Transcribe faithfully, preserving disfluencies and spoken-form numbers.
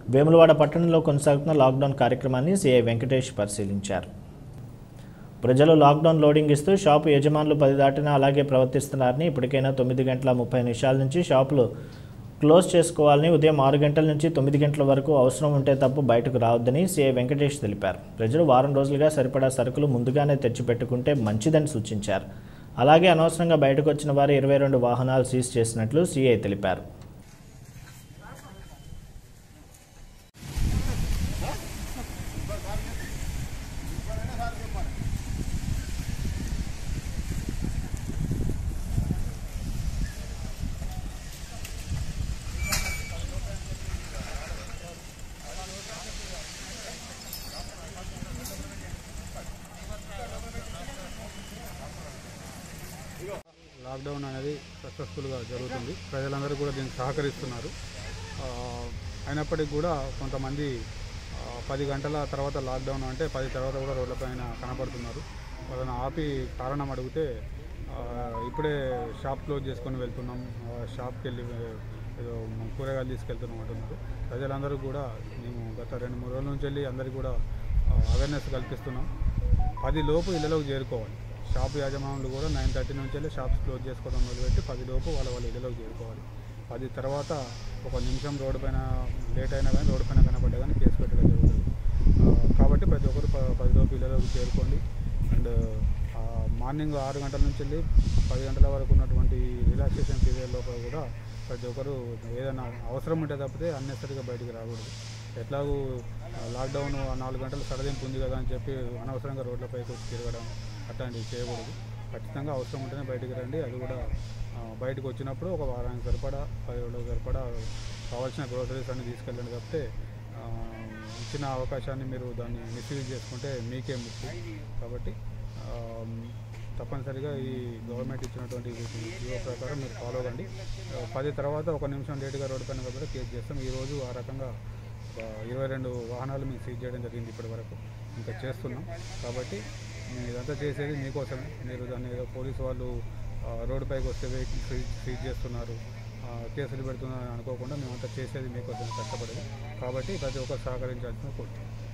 వేములవాడ పట్టణంలో కొనసాగుతున్న లాక్డౌన్ కార్యక్రమాన్ని సీఐ వెంకటేష్ పరిశీలించారు. ప్రజలు లాక్డౌన్ లోడింగ్ ఇస్తూ షాపు యజమానులు పది దాటినా అలాగే ప్రవర్తిస్తున్నారని, ఇప్పటికైనా తొమ్మిది గంటల ముప్పై నిమిషాల నుంచి షాపులు క్లోజ్ చేసుకోవాలని, ఉదయం ఆరు గంటల నుంచి తొమ్మిది గంటల వరకు అవసరం ఉంటే తప్ప బయటకు రావద్దని సీఐ వెంకటేష్ తెలిపారు. ప్రజలు వారం రోజులుగా సరిపడా సరుకులు ముందుగానే తెచ్చిపెట్టుకుంటే మంచిదని సూచించారు. అలాగే అనవసరంగా బయటకు వచ్చిన వారు ఇరవై రెండు వాహనాలు సీజ్ చేసినట్లు సీఐ తెలిపారు. లాక్డౌన్ అనేది సక్సెస్ఫుల్గా జరుగుతుంది. ప్రజలందరూ కూడా దీనికి సహకరిస్తున్నారు. అయినప్పటికీ కూడా కొంతమంది పది గంటల తర్వాత లాక్డౌన్ అంటే పది తర్వాత కూడా రోడ్లపైన కనపడుతున్నారు. వాళ్ళని ఆపి కారణం అడిగితే ఇప్పుడే షాప్ క్లోజ్ చేసుకొని వెళ్తున్నాం, షాప్కి వెళ్ళి ఏదో కూరగాయలు తీసుకెళ్తున్నాం అంటున్నారు. ప్రజలందరూ కూడా మేము గత రెండు మూడు రోజుల నుంచి వెళ్ళి అందరికీ కూడా అవేర్నెస్ కల్పిస్తున్నాం. పది లోపు ఇళ్ళలోకి చేరుకోవాలి. షాప్ యాజమానులు కూడా నైన్ థర్టీ నుంచి వెళ్ళి షాప్స్ క్లోజ్ చేసుకోవడం మొదలుపెట్టి పది లోపు వాళ్ళ వాళ్ళ ఇళ్ళలోకి చేరుకోవాలి. పది తర్వాత ఒక నిమిషం రోడ్డు పైన లేట్ అయినా కానీ రోడ్డు పైన కనబడ్డా కానీ కేసు పెట్టడం జరుగుతుంది. కాబట్టి ప్రతి ఒక్కరు పది లోపు ఇళ్ళలోకి చేరుకోండి. అండ్ మార్నింగ్ ఆరు గంటల నుంచి వెళ్ళి పది గంటల వరకు ఉన్నటువంటి రిలాక్సేషన్ పీరియడ్ లోపల కూడా ప్రతి ఒక్కరు ఏదైనా అవసరం ఉంటే తప్పితే అన్నెసరిగా బయటికి రాకూడదు. ఎట్లాగూ లాక్డౌన్ నాలుగు గంటలు సడలింపు ఉంది కదా అని చెప్పి అనవసరంగా రోడ్లపైకి వచ్చి తిరగడం అట్లాంటివి చేయకూడదు. ఖచ్చితంగా అవసరం ఉంటేనే బయటికి రండి. అది కూడా బయటకు వచ్చినప్పుడు ఒక వారానికి సరిపడా పది రోజులకు సరిపడా కావాల్సిన గ్రోసరీస్ అన్ని తీసుకెళ్ళండి. తప్పితే ఇచ్చిన అవకాశాన్ని మీరు దాన్ని మిస్యూజ్ చేసుకుంటే మీకే ముఖ్యం. కాబట్టి తప్పనిసరిగా ఈ గవర్నమెంట్ ఇచ్చినటువంటి జీవో ప్రకారం మీరు ఫాలో కండి. పది తర్వాత ఒక నిమిషం లేటుగా రోడ్డు పైన కూడా కేసు చేస్తాం. ఈరోజు ఆ రకంగా ఇరవై రెండు వాహనాలు మేము సీజ్ చేయడం జరిగింది. ఇప్పటి వరకు ఇంకా చేస్తున్నాం. కాబట్టి మేము ఇదంతా చేసేది మీకోసమే. మీరు దాన్ని ఏదో పోలీసు వాళ్ళు రోడ్డుపైకి వస్తే వెహికల్ సీజ్ సీజ్ చేస్తున్నారు, కేసులు పెడుతున్నారు అనుకోకుండా మేమంతా చేసేది మీకోసం కష్టపడేది. కాబట్టి ప్రతి ఒక్కరు సహకరించాల్సిన కోరుతున్నాం.